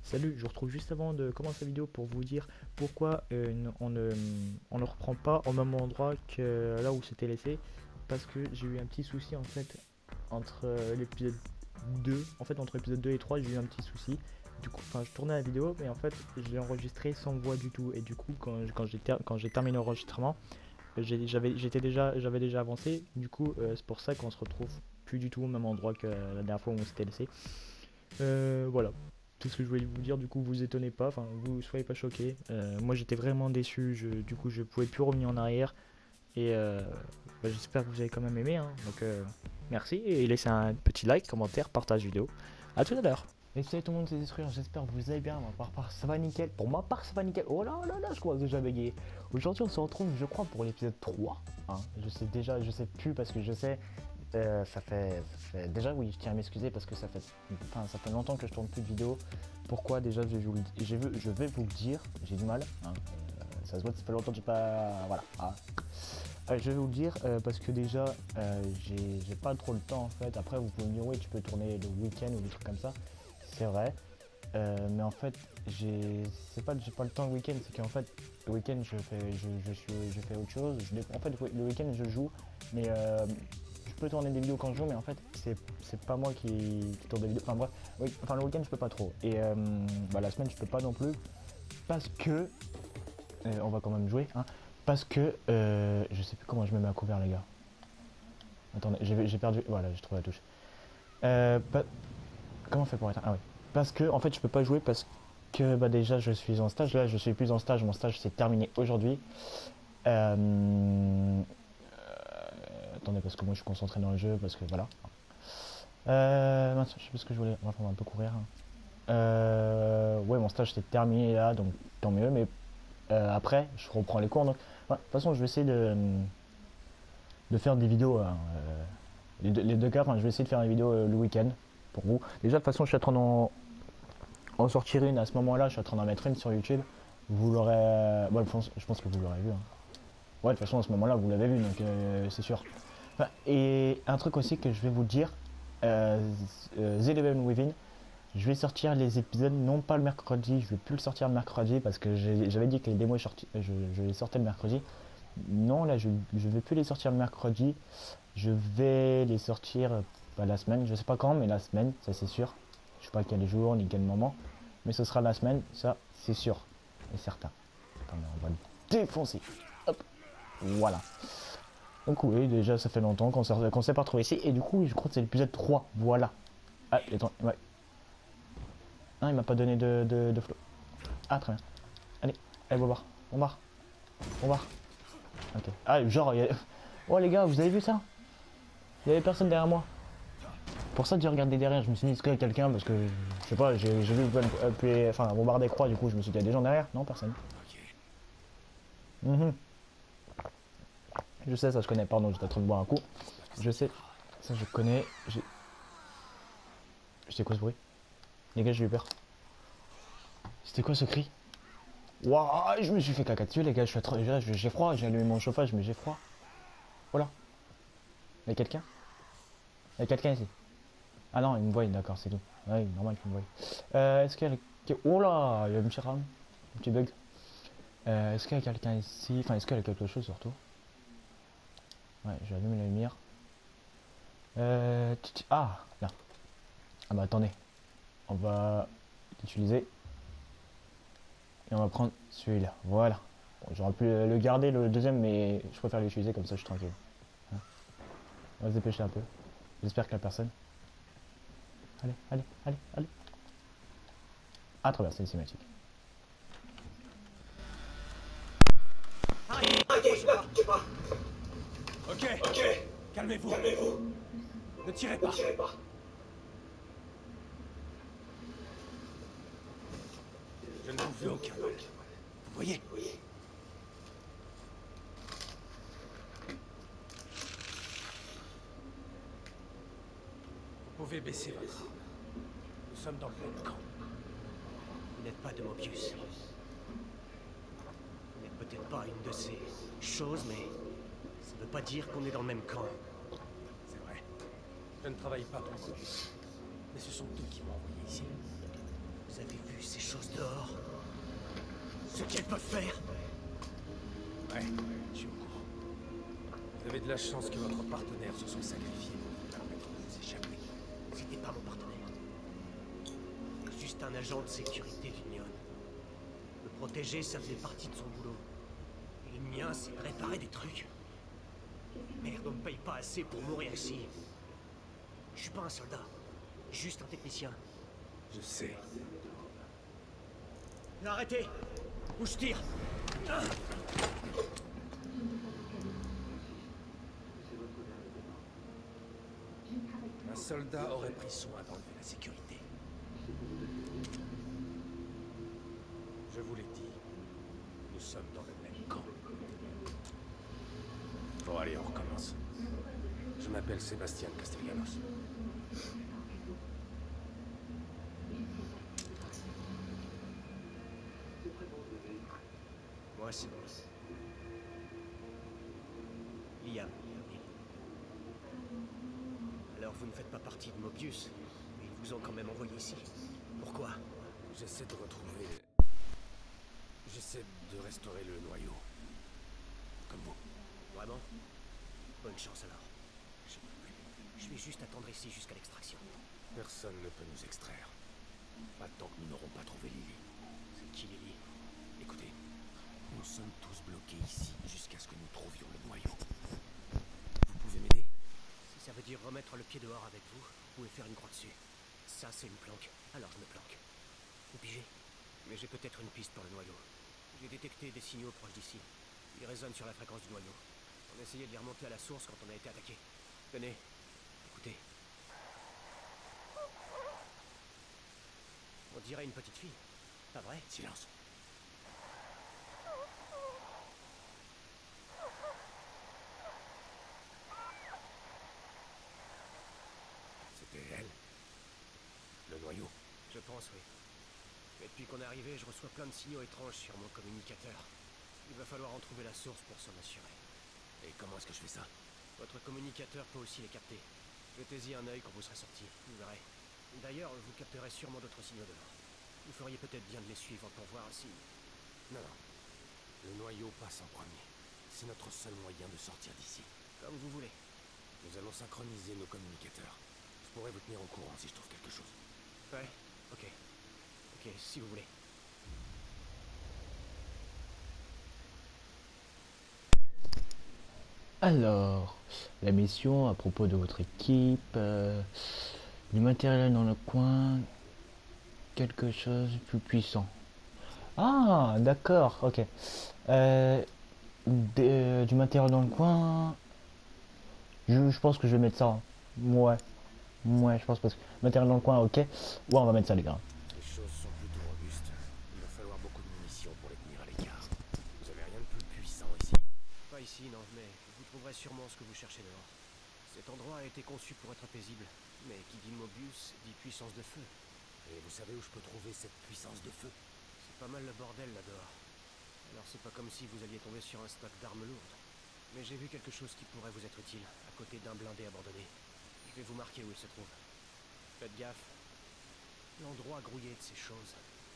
Salut, je vous retrouve juste avant de commencer la vidéo pour vous dire pourquoi on ne reprend pas au même endroit que là où c'était laissé. Parce que j'ai eu un petit souci en fait entre l'épisode 2, en fait entre l'épisode 2 et 3 j'ai eu un petit souci. Du coup, enfin je tournais la vidéo mais en fait je l'ai enregistré sans voix du tout. Et du coup quand j'ai terminé l'enregistrement, j'avais déjà avancé. Du coup c'est pour ça qu'on se retrouve plus du tout au même endroit que la dernière fois où on s'était laissé. Voilà, tout ce que je voulais vous dire. Du coup, vous étonnez pas, enfin, vous soyez pas choqués. Moi, j'étais vraiment déçu. Du coup, je pouvais plus revenir en arrière. Et j'espère que vous avez quand même aimé. Hein. Donc, merci et laissez un petit like, commentaire, partage vidéo. À tout à l'heure. Et salut tout le monde, c'est Destruire. J'espère que vous allez bien. Ma part, ça va nickel. Pour ma part, ça va nickel. Oh là là là, je commence déjà à bégayer. Aujourd'hui, on se retrouve, je crois, pour l'épisode 3. Hein. Je sais plus parce que je sais. Déjà oui, je tiens à m'excuser parce que ça fait longtemps que je tourne plus de vidéos. Pourquoi déjà je vais vous le dire, j'ai du mal. Hein, ça se voit, ça fait longtemps que j'ai pas. Voilà. Hein. Je vais vous le dire parce que déjà j'ai pas trop le temps en fait. Après vous pouvez me dire oui tu peux tourner le week-end ou des trucs comme ça. C'est vrai. Mais en fait c'est pas que j'ai pas le temps le week-end, c'est qu'en fait le week-end je fais autre chose. En fait le week-end je joue mais je peux tourner des vidéos quand je joue, mais en fait, c'est pas moi qui tourne des vidéos. Enfin, bref, oui, enfin, le week-end, je peux pas trop. Et la semaine, je peux pas non plus. Parce que. On va quand même jouer. Hein, parce que. Je sais plus comment je me mets à couvert, les gars. Attendez, j'ai perdu. Voilà, j'ai trouvé la touche. Comment on fait pour éteindre? Ah oui. Parce que, en fait, je peux pas jouer parce que déjà, je suis en stage. Là, je suis plus en stage. Mon stage s'est terminé aujourd'hui. Attendez, parce que moi, je suis concentré dans le jeu. Parce que voilà. Mince, je sais pas ce que je voulais. Enfin, on va un peu courir. Ouais, mon stage s'est terminé là, donc tant mieux. Mais après, je reprends les cours. Donc, de toute façon, je vais essayer de faire des vidéos. Hein, les deux cas, je vais essayer de faire des vidéos le week-end pour vous. Déjà, de toute façon, je suis en train d'en sortir une à ce moment-là. Je suis en train d'en mettre une sur YouTube. Vous l'aurez. Ouais, je pense que vous l'aurez vu. Hein. Ouais, de toute façon, à ce moment-là, vous l'avez vu, donc c'est sûr. Et un truc aussi que je vais vous dire, The Eleven Within, je vais sortir les épisodes non pas le mercredi, je vais plus le sortir le mercredi parce que j'avais dit que les démos je les sortais le mercredi. Non, là je vais plus les sortir le mercredi, je vais les sortir la semaine, je sais pas quand, mais la semaine, ça c'est sûr. Je sais pas quel jour ni quel moment, mais ce sera la semaine, ça c'est sûr et certain. Attendez, on va le défoncer. Hop, voilà. Donc oui, déjà ça fait longtemps qu'on s'est pas retrouvé ici. Et du coup, je crois que c'est l'épisode 3. Voilà. Ah, attends, ouais. Non, il m'a pas donné de flow. Ah, très bien. Allez, allez, on barre. Ok. Ah, genre, il y a... Oh les gars, vous avez vu ça? Il y avait personne derrière moi. Pour ça, j'ai regardé derrière. Je me suis dit, est-ce qu'il y a quelqu'un? Parce que, je sais pas, j'ai vu bombarder croix. Du coup, je me suis dit, il y a des gens derrière? Non, personne. Mm-hmm. Je sais, ça je connais. Pardon, j'étais en train de boire un coup. Je sais. Ça je connais. C'était quoi ce bruit? Les gars, j'ai eu peur. C'était quoi ce cri? Waouh, je me suis fait caca dessus, les gars. J'ai froid. J'ai allumé mon chauffage, mais j'ai froid. Voilà. Il y a quelqu'un? Il y a quelqu'un ici? Ah non, il me voit, d'accord, c'est tout. Ouais, normal qu'il me voie. Est-ce qu'il y a... Oh là, il y a un petit ram. Un petit bug. Est-ce qu'il y a quelqu'un ici? Enfin, est-ce qu'il y a quelque chose surtout? Ouais, j'ai allumé la lumière. Ah, là. Ah bah attendez. On va l'utiliser. Et on va prendre celui-là. Voilà. Bon, j'aurais pu le garder le deuxième, mais je préfère l'utiliser comme ça, je suis tranquille. Hein, on va se dépêcher un peu. J'espère qu'il n'y a personne. Allez, allez, allez, allez. Ah, trop bien, c'est une cinématique. Ok, calmez-vous. Ne tirez pas. Je ne vous veux aucun mal. Vous voyez? Vous pouvez baisser votre arme. Nous sommes dans le même camp. Vous n'êtes pas de Mobius. Vous n'êtes peut-être pas une de ces choses, mais ça ne veut pas dire qu'on est dans le même camp. C'est vrai. Je ne travaille pas pour Mobius. Mais ce sont eux qui m'ont envoyé ici. Vous avez vu ces choses dehors? Ce qu'elles peuvent faire? Ouais, je suis au courant. Vous avez de la chance que votre partenaire se soit sacrifié pour vous permettre de vous échapper. C'était pas mon partenaire. Juste un agent de sécurité d'Union. Me protéger, ça faisait partie de son boulot. Et le mien, c'est de réparer des trucs. Merde, on me paye pas assez pour mourir ici. Je suis pas un soldat, juste un technicien. Je sais. Arrêtez! Ou je tire! Un soldat aurait pris soin d'enlever la sécurité. Je vous l'ai dit, nous sommes dans le même camp. Bon, allez, on recommence. Je m'appelle Sébastien Castellanos. Moi, c'est bon. Liam. Alors, vous ne faites pas partie de Mobius, mais ils vous ont quand même envoyé ici. Pourquoi? J'essaie de retrouver... J'essaie de restaurer le noyau. Comme vous. Vraiment? Bonne chance alors. Je vais juste attendre ici jusqu'à l'extraction. Personne ne peut nous extraire. Pas tant que nous n'aurons pas trouvé Lily. C'est qui Lily? Écoutez, nous sommes tous bloqués ici jusqu'à ce que nous trouvions le noyau. Vous pouvez m'aider? Si ça veut dire remettre le pied dehors avec vous, vous pouvez faire une croix dessus. Ça, c'est une planque. Alors je me planque. Vous pigez? Mais j'ai peut-être une piste pour le noyau. J'ai détecté des signaux proches d'ici. Ils résonnent sur la fréquence du noyau. On essayait de les remonter à la source quand on a été attaqué. Tenez, écoutez. On dirait une petite fille. Pas vrai? Silence. C'était elle? Le noyau? Je pense, oui. Mais depuis qu'on est arrivé, je reçois plein de signaux étranges sur mon communicateur. Il va falloir en trouver la source pour s'en assurer. Et comment est-ce que je fais ça? Votre communicateur peut aussi les capter. Jetez-y un œil quand vous serez sorti, vous verrez. D'ailleurs, vous capterez sûrement d'autres signaux dehors. Vous feriez peut-être bien de les suivre pour voir si... Non, non. Le noyau passe en premier. C'est notre seul moyen de sortir d'ici. Comme vous voulez. Nous allons synchroniser nos communicateurs. Je pourrais vous tenir au courant si je trouve quelque chose. Ouais, ok. Ok, si vous voulez. Alors, la mission à propos de votre équipe, du matériel dans le coin, quelque chose de plus puissant. Ah, d'accord, ok. Euh, du matériel dans le coin, je pense que je vais mettre ça. Ouais, ouais, je pense parce que matériel dans le coin, ok. Ouais, on va mettre ça, les gars. Les choses sont plutôt robustes. Il va falloir beaucoup de munitions pour les tenir à l'écart. Vous avez rien de plus puissant ici? Pas ici, non, mais vous trouverez sûrement ce que vous cherchez dehors. Cet endroit a été conçu pour être paisible. Mais qui dit Mobius, dit puissance de feu. Et vous savez où je peux trouver cette puissance de feu? C'est pas mal le bordel là dehors. Alors c'est pas comme si vous alliez tomber sur un stock d'armes lourdes. Mais j'ai vu quelque chose qui pourrait vous être utile, à côté d'un blindé abandonné. Je vais vous marquer où il se trouve. Faites gaffe. L'endroit grouillé de ces choses.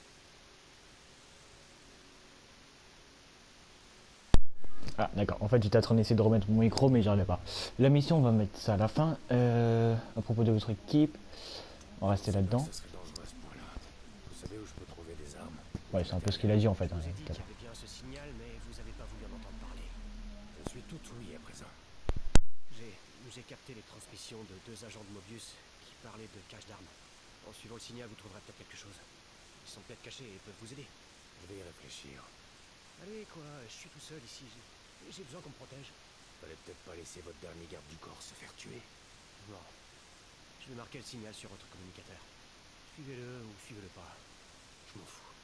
Ah, d'accord. En fait, j'étais en train d'essayer de remettre mon micro, mais j'arrivais pas. La mission, on va mettre ça à la fin. À propos de votre équipe, on va rester là-dedans. Ça serait dangereux à ce point-là. Vous savez où je peux trouver des armes? Ouais, c'est un peu ce qu'il a dit en fait. Je Hein. vous ai dit qu'il y avait bien ce signal, mais vous avez pas voulu en entendre parler. Je suis tout oui à présent. J'ai capté les transmissions de deux agents de Mobius qui parlaient de cache d'armes. En suivant le signal, vous trouverez peut-être quelque chose. Ils sont peut-être cachés et peuvent vous aider. Je vais y réfléchir. Allez, quoi, je suis tout seul ici. J'ai besoin qu'on me protège. Fallait peut-être pas laisser votre dernier garde du corps se faire tuer. Non. Je vais marquer le signal sur votre communicateur. Suivez-le ou suivez-le pas. Je m'en fous.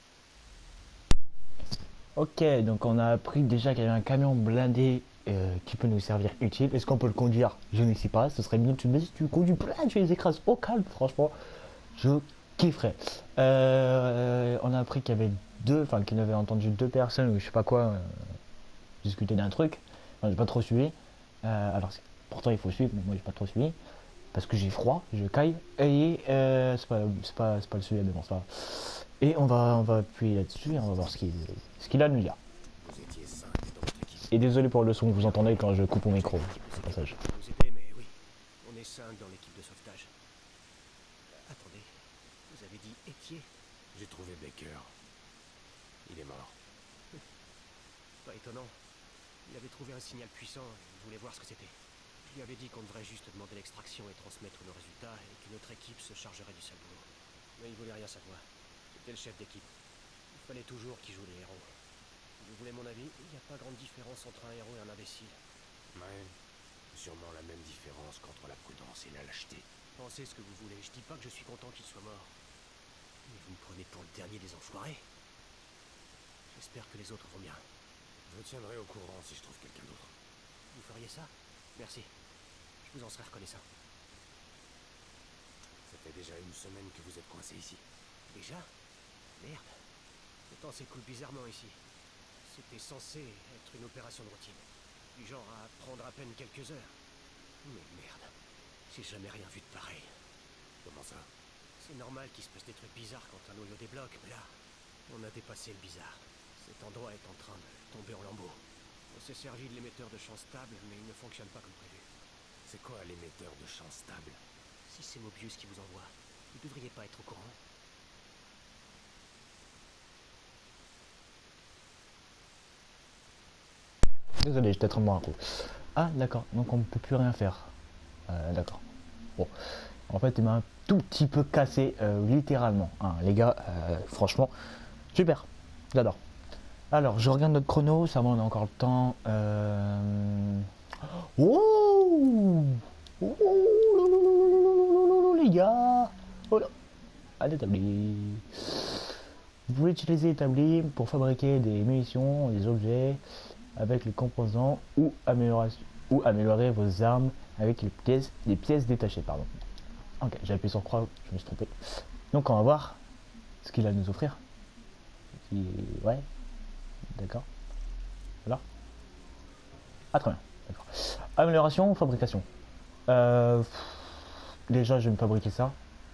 Ok, donc on a appris déjà qu'il y avait un camion blindé qui peut nous servir utile. Est-ce qu'on peut le conduire? Je ne sais pas. Ce serait bien. Tu me dis si tu conduis plein, tu les écrases au calme. Franchement, je kifferais. On a appris qu'il y avait qu'il avait entendu deux personnes ou je sais pas quoi discuter d'un truc. Enfin, j'ai pas trop suivi. Pourtant il faut suivre, mais moi j'ai pas trop suivi parce que j'ai froid, je caille et c'est pas le sujet, mais bon ça va. Et on va appuyer là-dessus et on va voir ce qu'il a à nous dire. Vous étiez 5 dans votre équipe. Et désolé pour le son que vous entendez quand je coupe mon micro, L'équipe au de passage. sauvetage nous aider, mais oui, on est 5 dans l'équipe de sauvetage. Attendez, vous avez dit Étier? J'ai trouvé Baker. Il est mort. Pas étonnant. Il avait trouvé un signal puissant et il voulait voir ce que c'était. Je lui avais dit qu'on devrait juste demander l'extraction et transmettre nos résultats et qu'une autre équipe se chargerait du sale boulot. Mais il voulait rien savoir. C'était le chef d'équipe. Il fallait toujours qu'il joue les héros. Vous voulez mon avis? Il n'y a pas grande différence entre un héros et un imbécile. Ouais. Sûrement la même différence qu'entre la prudence et la lâcheté. Pensez ce que vous voulez, je dis pas que je suis content qu'il soit mort. Mais vous me prenez pour le dernier des enfoirés. J'espère que les autres vont bien. Je vous tiendrai au courant si je trouve quelqu'un d'autre. Vous feriez ça? Merci. Je vous en serais reconnaissant. Ça fait déjà une semaine que vous êtes coincé ici. Déjà? Merde. Le temps s'écoule bizarrement ici. C'était censé être une opération de routine. Du genre à prendre à peine quelques heures. Mais merde. J'ai jamais rien vu de pareil. Comment ça? C'est normal qu'il se passe des trucs bizarres quand un noyau débloque, mais là, on a dépassé le bizarre. Cet endroit est en train de tomber en lambeaux. On s'est servi de l'émetteur de champ stable, mais il ne fonctionne pas comme prévu. C'est quoi l'émetteur de champ stable? Si c'est Mobius qui vous envoie, vous devriez pas être au courant. Désolé, j'étais très bon un coup. Ah, d'accord, donc on ne peut plus rien faire. D'accord. Bon. En fait, il m'a un tout petit peu cassé, littéralement. Hein, les gars, franchement, super. J'adore. Alors, je regarde notre chrono, ça va, on a encore le temps. Oh, les gars. Oh là. Ah, l'établi. Vous pouvez utiliser l'établi pour fabriquer des munitions, des objets avec les composants ou améliorer vos armes avec les pièces détachées. Pardon. Ok, j'ai appuyé sur croix, je me suis trompé. Donc on va voir ce qu'il a à nous offrir. Ouais, d'accord. Voilà. Ah, très bien. D'accord. Amélioration ou fabrication? Déjà, je vais me fabriquer ça.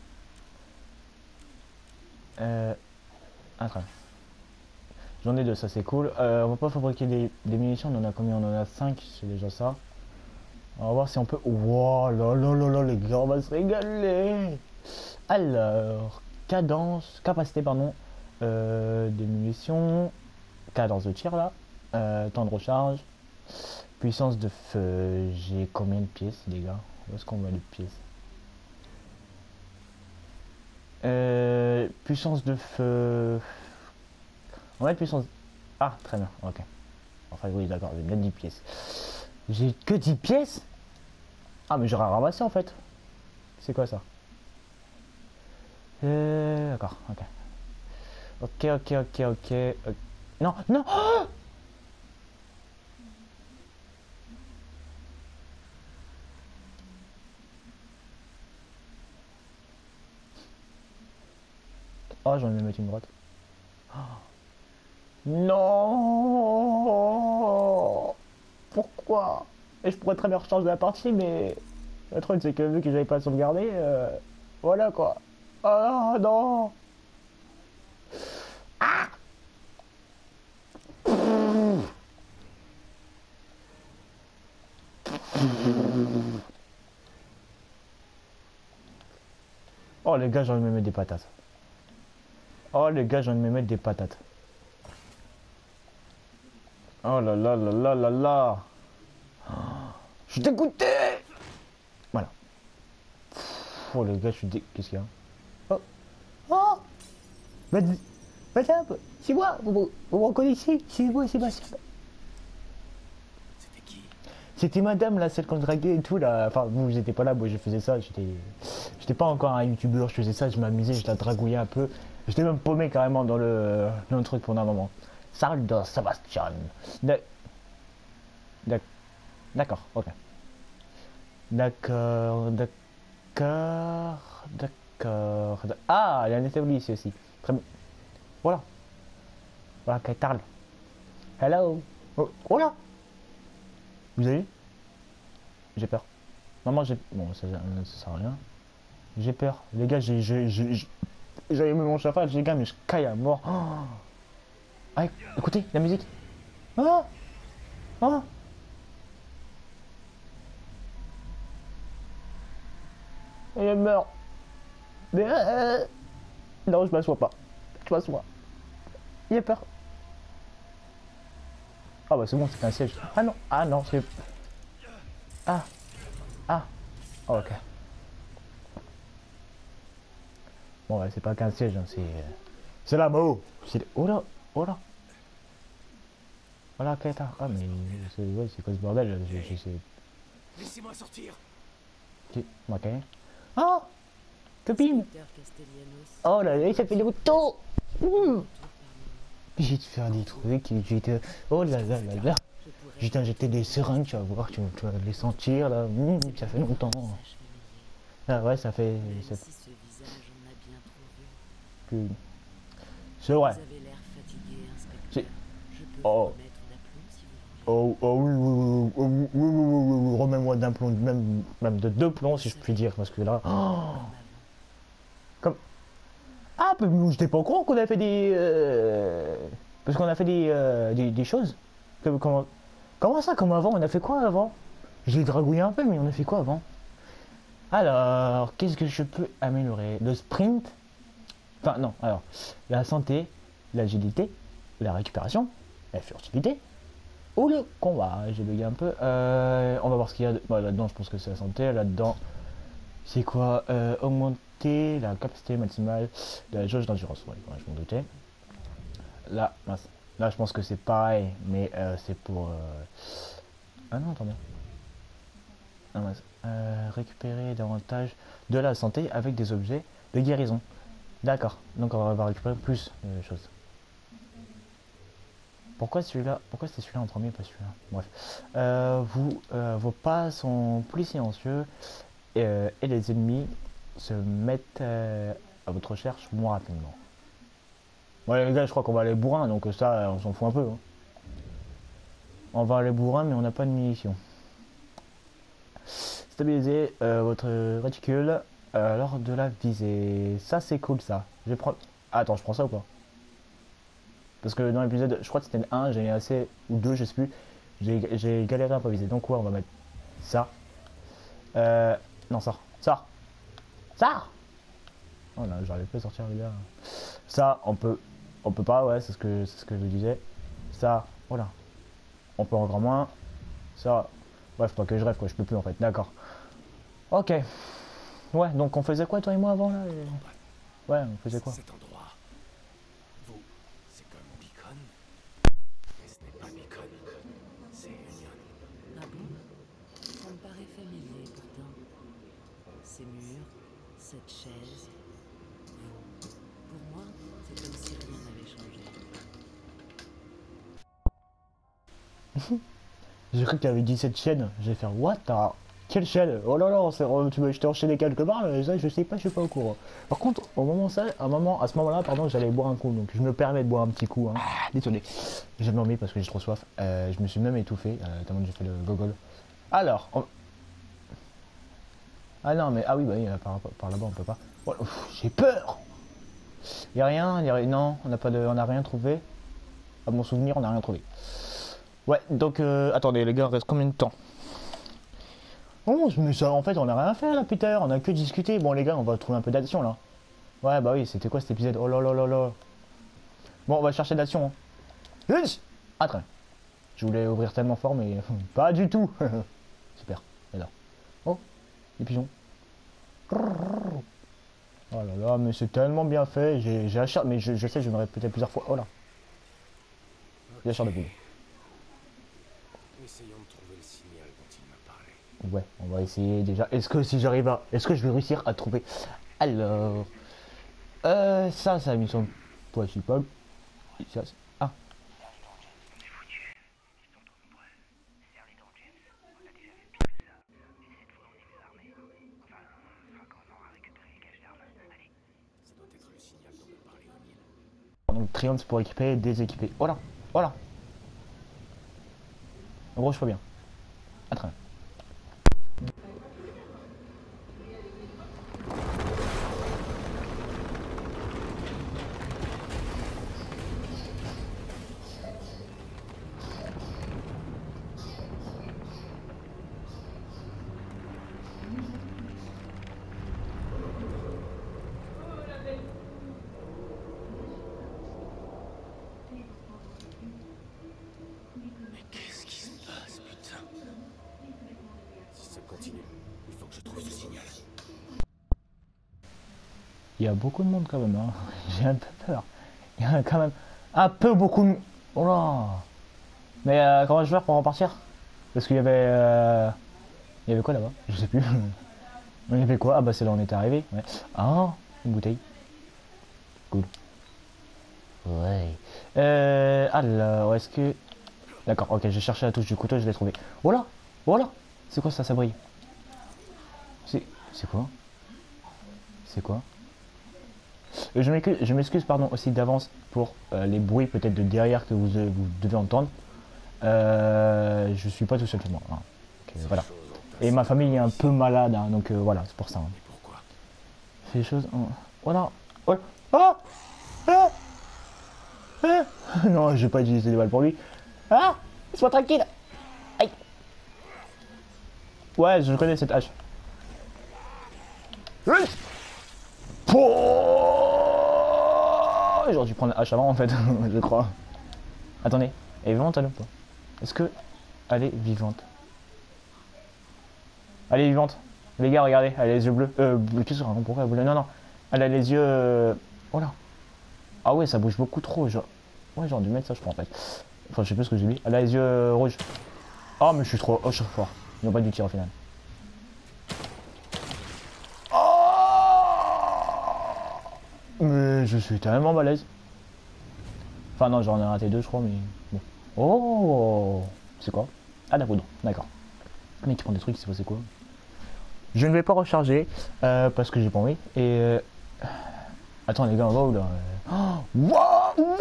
Ah, très bien. J'en ai deux, ça c'est cool. On va pas fabriquer des munitions, on en a combien? On en a 5, c'est déjà ça. On va voir si on peut... Wow, là là là là, les gars, on va se régaler. Alors, capacité, pardon, des munitions, cadence de tir là, temps de recharge, puissance de feu. J'ai combien de pièces, les gars? Où est-ce qu'on met les pièces? Puissance de feu. On va mettre puissance. Ah, très bien, ok. Enfin, oui, d'accord, j'ai bien 10 pièces. J'ai que 10 pièces? Ah, mais j'aurais ramassé en fait. C'est quoi ça? D'accord, ok. Ok. Non, non! Oh, j'en ai mettre une droite. Non! Pourquoi? Et je pourrais très bien recharger la partie, mais le truc c'est que vu que j'avais pas sauvegardé, voilà quoi. Ah non! Oh les gars, j'ai envie de me mettre des patates. Oh les gars, j'ai envie de me mettre des patates. Oh là là là là là là. Je suis dégoûté. Voilà. Oh les gars, je suis Qu'est-ce qu'il y a? Oh. Oh. Madame, c'est moi. Vous me reconnaissez? C'est moi, Sébastien. C'était qui? C'était madame là, celle qu'on draguait et tout là. Enfin, vous j'étais pas là, moi je faisais ça. J'étais pas encore un youtubeur, je faisais ça, je m'amusais, je la dragouillais un peu. J'étais même paumé carrément dans le truc pendant un moment. Salut de Sébastien. D'accord, ok. D'accord. Ah, il y a un établi ici aussi. Très bien. Voilà. Voilà, qu'elle parle. Hello. Oh là. Vous avez vu? J'ai peur. Maman, j'ai... Bon, ça sert à rien. J'ai peur. Les gars, J'avais mis mon chauffage, les gars, mais je caille à mort. Oh. Ah, écoutez, la musique. Ah. Ah. Et elle meurt. Mais non, je m'assois pas. Je m'assois. Il a peur. Ah bah c'est bon, c'est un siège. Ah non, c'est... Ah. Ah. Oh, ok. Bon ouais, c'est pas qu'un siège, hein, c'est... C'est la mort. Oh là, oh là. Voilà, qu'est-ce que t'as? Ah mais... Ouais, c'est quoi ce bordel? Laissez-moi sortir. Ok. Ah. Copine. Oh là là, ça fait des motos. J'ai de faire des trucs, j'étais... Oh là là là là. J'ai injecté des seringues, tu vas voir, tu vas les sentir là. Ça fait longtemps. Ah ouais, ça fait... C'est vrai. Oh. Oh, oh oui, oui, oui, oui, remets-moi d'un plomb, même de 2 plombs si je puis dire, parce que là... Oh. Comme... Ah, j'étais pas au courant qu'on a fait des... Parce qu'on a fait des choses. Comment ça, comme avant? On a fait quoi avant? J'ai dragouillé un peu, mais on a fait quoi avant? Alors, qu'est-ce que je peux améliorer? Le sprint. Enfin, non, alors, la santé, l'agilité, la récupération, la furtivité, ou le combat. J'ai bugué un peu. On va voir ce qu'il y a. Bah, là-dedans, je pense que c'est la santé. Là-dedans, c'est quoi? Augmenter la capacité maximale de la jauge d'endurance. Ouais, je m'en doutais. Là, mince. Là, je pense que c'est pareil, mais c'est pour... Ah non, attendez. Ah, mince. Récupérer davantage de la santé avec des objets de guérison. D'accord. Donc, on va récupérer plus de choses. Pourquoi celui-là? Pourquoi c'est celui-là en premier, pas celui-là? Bref. Vos pas sont plus silencieux et les ennemis se mettent à votre recherche moins rapidement. Ouais les gars, je crois qu'on va aller bourrin, donc ça on s'en fout un peu. Hein. On va aller bourrin, mais on n'a pas de munitions. Stabiliser votre réticule lors de la visée. Ça c'est cool ça. Je vais prendre... Ah, attends, je prends ça ou pas? Parce que dans l'épisode, je crois que c'était le 1, j'ai assez... ou 2, je sais plus. J'ai galéré un peu à viser. Donc ouais, on va mettre ça. Non, sors. Sors. Sors. Oh là, j'arrive pas à sortir les gars. Ça, on peut pas, ouais, c'est ce que je disais. Ça, voilà. On peut encore moins. Ça, bref, pas que je rêve quoi, je peux plus en fait, d'accord. Ok. Ouais, donc on faisait quoi toi et moi avant là Ouais, on faisait quoi? Cet endroit, vous, c'est comme Beacon, mais ce n'est pas Beacon, c'est Union. Ah bon? Ça me paraît familier pourtant. Ces murs, cette chaise, vous. Pour moi, c'est comme si rien n'avait changé. J'ai cru que tu avais dit cette chaîne. Je vais faire what? Quelle chaîne? Oh là là, tu m'as jeté enchaîné quelque part, mais ça je sais pas, je suis pas au courant. Par contre, à ce moment-là, pardon, j'allais boire un coup, donc je me permets de boire un petit coup. Hein. Ah, désolé. J'ai dormi parce que j'ai trop soif. Je me suis même étouffé, tellement que j'ai fait le gogol. Alors, ah non, mais ah oui, bah oui, par là-bas on peut pas. Oh, j'ai peur. Y a rien, non, on n'a rien trouvé. À mon souvenir, on n'a rien trouvé. Ouais, donc attendez les gars, il reste combien de temps? Oh, mais ça, en fait, on a rien fait là, Peter, on a que discuté. Bon, les gars, on va trouver un peu d'action là. Ouais, bah oui, c'était quoi cet épisode? Oh là là là là. Bon, on va chercher de l'action. Hein. Ah, très bien. Je voulais ouvrir tellement fort, mais pas du tout. Super, et là. Oh, les pigeons. Oh là là, mais c'est tellement bien fait. J'ai acheté, mais je sais, je me répétais plusieurs fois. Oh là. J'ai acheté de boule. Essayons de trouver le signal dont il m'a parlé. Ouais, on va essayer déjà. Est-ce que je vais réussir à trouver? Alors, ça, c'est la mission principale. Ça, ah. Ça doit être le signal dont me parlait O'Neill. Donc triomphe pour équiper et déséquiper. Voilà, voilà. En gros, je fais bien. Ah, très bien. Il y a beaucoup de monde quand même, hein. J'ai un peu peur. Il y a quand même un peu beaucoup de... Oh là. Mais comment je vais faire pour repartir? Parce qu'il y avait... Il y avait quoi là-bas? Je sais plus. On y avait quoi? Ah bah c'est là où on était arrivé. Ouais. Ah, une bouteille. Cool. Ouais. Alors, est-ce que... D'accord, ok, j'ai cherché la touche du couteau, je l'ai trouvé. Voilà. Voilà. C'est quoi ça? Ça brille. C'est quoi? C'est quoi? Je m'excuse pardon aussi d'avance pour les bruits peut-être de derrière que vous devez entendre. Je suis pas tout seul chez moi. Hein. Donc, voilà. Et ma famille est un peu malade, hein, donc voilà, c'est pour ça. Hein. Mais pourquoi? C'est des choses... Oh non. Oh. Ah ah ah non, je vais pas utiliser des balles pour lui. Ah, laisse-moi tranquille. Aïe. Ouais, je connais cette hache. J'aurais dû prendre la hache avant en fait, je crois. Attendez, elle est vivante elle ou pas? Est-ce que elle est vivante? Elle est vivante. Les gars, regardez, elle a les yeux bleus. Qu'est-ce qu'on pourrait elle non, non. Elle a les yeux... Oh là. Ah ouais, ça bouge beaucoup trop. Genre... Ouais, j'aurais dû mettre ça, je crois, en fait. Enfin, je sais plus ce que j'ai dit. Elle a les yeux rouges. Oh, mais je suis trop... Oh, je suis fort. Ils n'ont pas du tir au final. Oh mais je suis tellement balèze. Enfin, non, j'en ai raté deux, je crois, mais... Bon. Oh. C'est quoi? Ah, la poudre. D'accord. Le mec qui prend des trucs, c'est quoi? Je ne vais pas recharger parce que j'ai pas envie. Et attends les gars, on va où là? Waouh,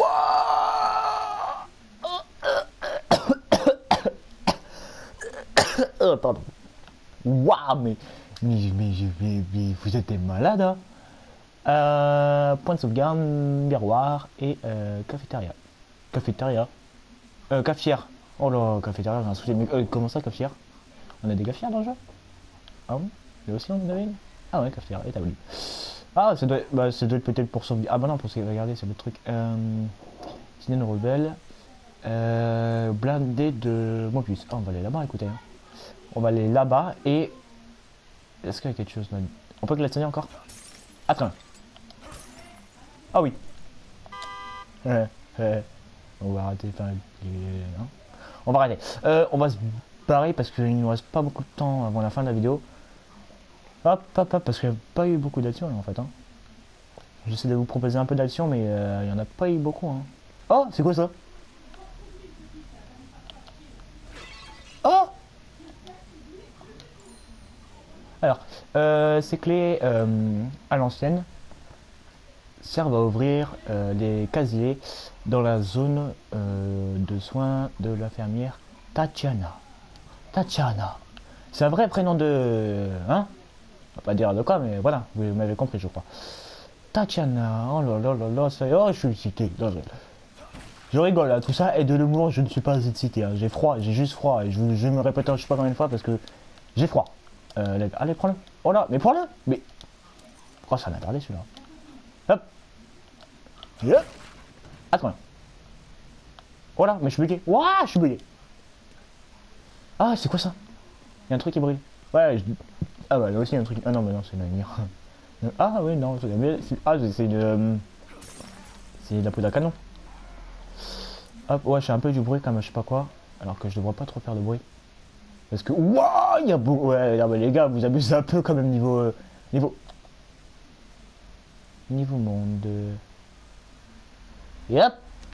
waouh. Pardon. Waouh, mais vous êtes des malades, hein. Point de sauvegarde, miroir et cafétéria. Cafétéria. Cafetière. Oh là, cafétéria, j'ai un souci. Mais comment ça, cafetière? On a des cafetières dans le jeu? Ah oui? Là aussi on en avait une? Ah ouais, cafetière, établi. Ah, ça doit être peut-être pour sauvegarder. Ah bah non, parce que regardez, c'est le truc. Sinon, une rebelle. Blindé de Mobius. Ah, on va aller là-bas, écoutez. Hein. On va aller là-bas et. Est-ce qu'il y a quelque chose là? On peut glaçonner encore? Attends. Ah oui. On va arrêter. Enfin, hein. On va arrêter. On va se barrer parce qu'il nous reste pas beaucoup de temps avant la fin de la vidéo. Hop, hop, hop, parce qu'il n'y a pas eu beaucoup d'action en fait. Hein. J'essaie de vous proposer un peu d'action, mais il n'y en a pas eu beaucoup. Hein. Oh, c'est quoi ça? Oh! Alors, ces clés à l'ancienne servent à ouvrir les casiers dans la zone de soins de l'infirmière Tatiana. Tatiana. C'est un vrai prénom de... Hein? On va pas dire de quoi, mais voilà, vous m'avez compris, je crois. Tatiana, oh là là là là, ça y est, oh, je suis excité. Je rigole, là, tout ça est de l'humour, je ne suis pas excité. Hein. J'ai froid, j'ai juste froid, et je me répète, je sais pas combien de fois, parce que j'ai froid. Allez, prends-le. Oh là, mais prends-le. Mais... Oh, ça m'a tardé, celui-là. Hop. Yep. Attends. Oh là, mais je suis bugué. Ouah, je suis bugué. Ah, c'est quoi ça? Il y a un truc qui brille. Ouais, ah bah là aussi il y a un truc. Ah non, mais non, c'est une lumière. Ah oui, non, ah, c'est de... C'est de la poudre à canon. Hop, ouais, je fais un peu du bruit comme je sais pas quoi. Alors que je devrais pas trop faire de bruit. Parce que... Waouh, il y a beaucoup... Ouais, non, mais les gars, vous abusez un peu quand même niveau... Niveau monde... Et hop.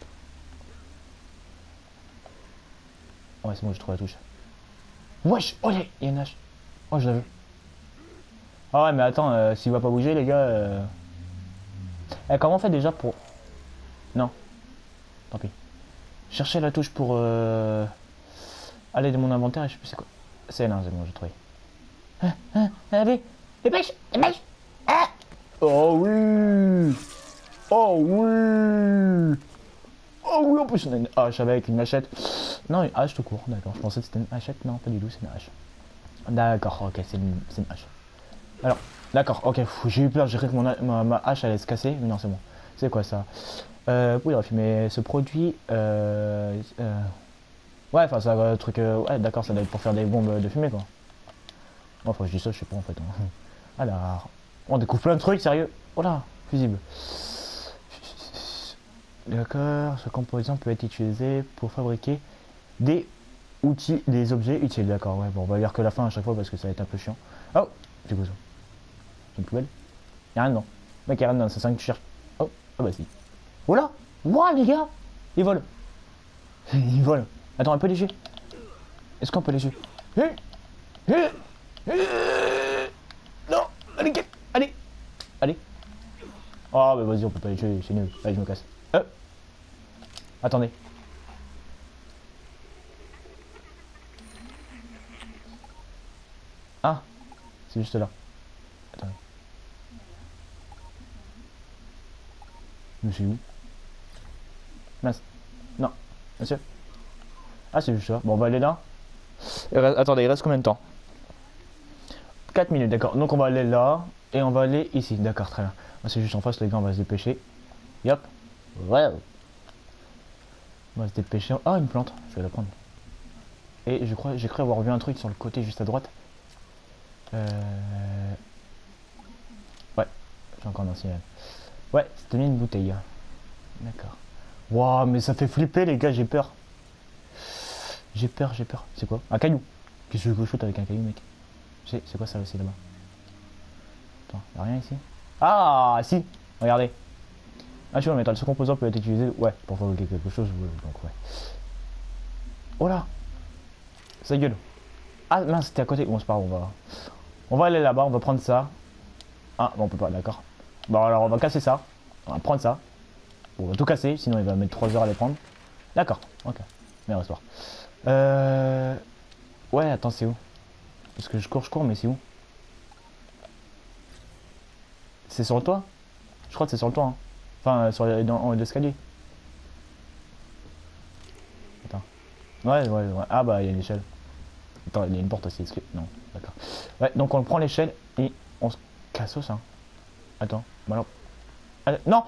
Ouais, c'est bon, je trouve la touche. Wesh, oh, il y a une hache. Oh, je l'ai vu. Ah ouais, mais attends, s'il va pas bouger, les gars... comment on fait déjà pour... Non. Tant pis. Chercher la touche pour... aller de mon inventaire et je sais plus c'est quoi. C'est là, c'est bon, j'ai trouvé. Allez, dépêche, dépêche. Ah. Oh oui. Oh oui. Oh oui, en plus on a une hache avec une machette. Non, une hache tout court, d'accord. Je pensais que c'était une hachette, non, pas du tout, c'est une hache. D'accord, ok, c'est une hache. Alors, d'accord, ok, j'ai eu peur, j'ai cru que ma hache allait se casser, mais non, c'est bon. C'est quoi ça? Oui, mais ce produit... Ouais, enfin, c'est un truc... ouais, d'accord, ça doit être pour faire des bombes de fumée, quoi. Enfin, je dis ça, je sais pas, en fait. Hein. Alors, on découvre plein de trucs, sérieux. Oh là. Fusible. D'accord, ce composant peut être utilisé pour fabriquer des outils, des objets utiles. D'accord, ouais, bon, on va lire que la fin à chaque fois parce que ça va être un peu chiant. Oh, c'est quoi ça? C'est une poubelle? Y'a rien dedans. Mec, y'a rien dedans, c'est ça que tu cherches. Oh, ah bah si. Oh là! Ouah, les gars! Ils volent! Ils volent! Attends, un peu léger. Est-ce qu'on peut léger? Non! Allez, allez! Allez! Oh, bah vas-y, on peut pas léger, c'est nul. Allez, je me casse. Attendez. Ah! C'est juste là. Attendez. Je suis où? Mince. Non. Monsieur. Ah, c'est juste là. Bon, on va aller là. Attendez, il reste combien de temps? 4 minutes, d'accord. Donc on va aller là. Et on va aller ici. D'accord, très bien. C'est juste en face, les gars, on va se dépêcher. Yop. Ouais. On va se dépêcher. Ah, une plante. Je vais la prendre. Et je crois, j'ai cru avoir vu un truc sur le côté juste à droite. Ouais. J'ai encore un signal. Ouais, c'était mis une bouteille. D'accord. Waouh, mais ça fait flipper, les gars, j'ai peur. J'ai peur. C'est quoi? Un caillou. Qu'est-ce que je shoot avec un caillou, mec? C'est quoi ça aussi là-bas? Attends, y'a rien ici? Ah, si! Regardez. Ah, tu vois, le métal, ce composant peut être utilisé, ouais, pour fabriquer quelque chose, donc ouais. Oh là! Ça gueule. Ah, mince, c'était à côté. Bon, c'est pas grave, on va aller là-bas, on va prendre ça. Ah, bon, on peut pas, d'accord. Bon, alors, on va casser ça. On va prendre ça. Bon, on va tout casser, sinon il va mettre 3 heures à les prendre. D'accord, ok. Meilleure histoire. Ouais, attends, c'est où? Parce que je cours, mais c'est où? C'est sur le toit? Je crois que c'est sur le toit, hein. Enfin, dans l'escalier. Attends. Ouais. Ah bah, il y a une échelle. Attends, il y a une porte aussi. Non, d'accord. Ouais, donc on prend l'échelle et on se casse ça. Attends, ma lampe. Non!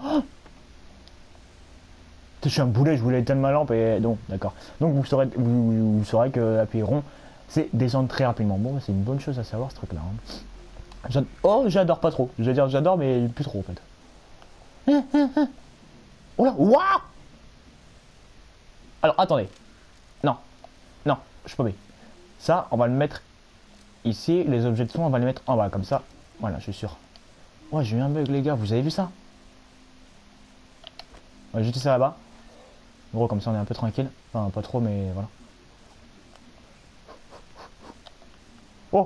Je suis un boulet, je voulais éteindre ma lampe et donc, d'accord. Donc vous saurez que appuyer rond, c'est descendre très rapidement. Bon, c'est une bonne chose à savoir ce truc-là. Hein. Oh, j'adore pas trop. Je veux dire, j'adore, mais plus trop en fait. Oh là, waouh! Alors, attendez. Non, je suis pas bien. Ça, on va le mettre ici. Les objets de son, on va les mettre en bas, comme ça. Voilà, je suis sûr. Ouais, j'ai eu un bug, les gars. Vous avez vu ça? On va jeter ça là-bas. En gros, comme ça, on est un peu tranquille. Enfin, pas trop, mais voilà. Oh!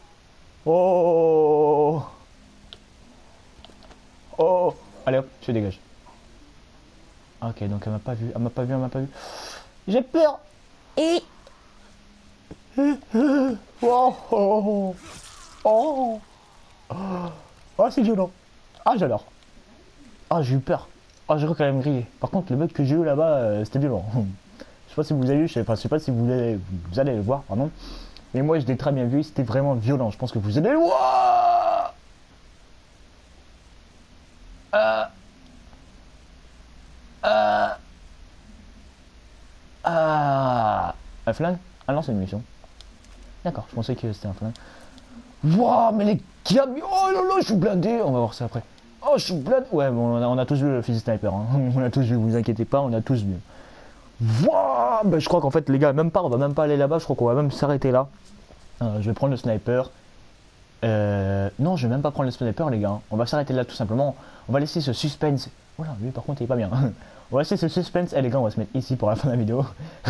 Oh! Oh! Allez hop, je dégage. Ok, donc elle m'a pas vu, elle m'a pas vu. J'ai peur! Et... Oh! Oh! Oh! Oh, c'est violent. Ah, j'adore. Ah, j'ai eu peur. Ah, j'ai cru qu'elle allait me griller. Par contre, le bug que j'ai eu là-bas, c'était violent. Je sais pas si vous avez vu, je sais pas si vous allez le voir, pardon. Mais moi, je l'ai très bien vu, c'était vraiment violent. Je pense que vous allez le voir. Un flingue? Ah non, c'est une munition. D'accord, je pensais que c'était un flingue. Wouah, mais les camions! Oh là là, je suis blindé! On va voir ça après. Oh, je suis blindé! Ouais, bon, on a tous vu le fusil sniper. Hein. On a tous vu, vous inquiétez pas, on a tous vu. Wouah! Ben, je crois qu'en fait, les gars, on va même pas aller là-bas, je crois qu'on va même s'arrêter là. Je vais prendre le sniper. Non, je vais même pas prendre le sniper, les gars. On va s'arrêter là tout simplement. On va laisser ce suspense. Voilà, lui par contre, il est pas bien. On va laisser ce suspense. Les gars, on va se mettre ici pour la fin de la vidéo.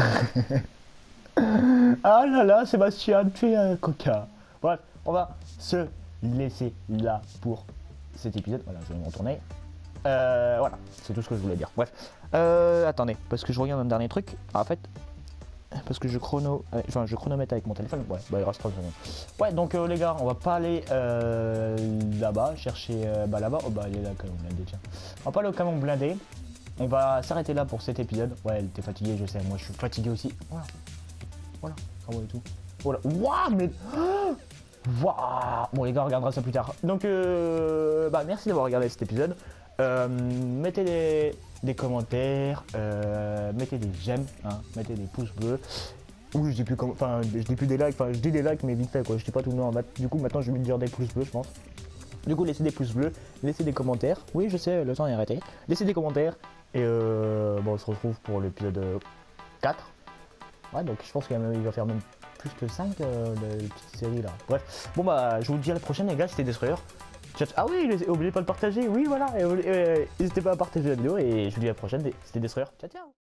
Ah là là, Sébastien, tu es un coca. Bref, on va se laisser là pour cet épisode. Voilà, je vais me retourner. Voilà, c'est tout ce que je voulais dire. Bref, attendez, parce que je regarde un dernier truc. En fait, parce que je chronomètre avec mon téléphone. Ouais, bah il reste 30 secondes. Ouais, donc les gars, on va pas aller là-bas, chercher là-bas. Oh bah il est là, camion blindé, tiens. On va pas aller au camion blindé. On va s'arrêter là pour cet épisode. Ouais, elle était fatiguée, je sais, moi je suis fatigué aussi. Voilà, comment et tout. Voilà, waouh, mais... Waouh. Bon les gars, on regardera ça plus tard. Donc merci d'avoir regardé cet épisode. Mettez des commentaires, mettez des j'aime, hein, mettez des pouces bleus. Ou je dis plus je dis plus des likes, enfin je dis des likes mais vite fait quoi, je dis pas tout le temps. Du coup maintenant je vais me dire des pouces bleus je pense. Du coup, laissez des pouces bleus, laissez des commentaires. Oui, je sais, le temps est arrêté. Laissez des commentaires. Et bon, on se retrouve pour l'épisode 4. Ouais, donc je pense qu'il va faire même plus que 5 de petites séries là. Bref, bon bah, je vous dis à la prochaine les gars, c'était Destroyer. Ah oui, n'oubliez pas de partager, oui voilà. N'hésitez pas à partager la vidéo et je vous dis à la prochaine, c'était Destroyer. Ciao ciao.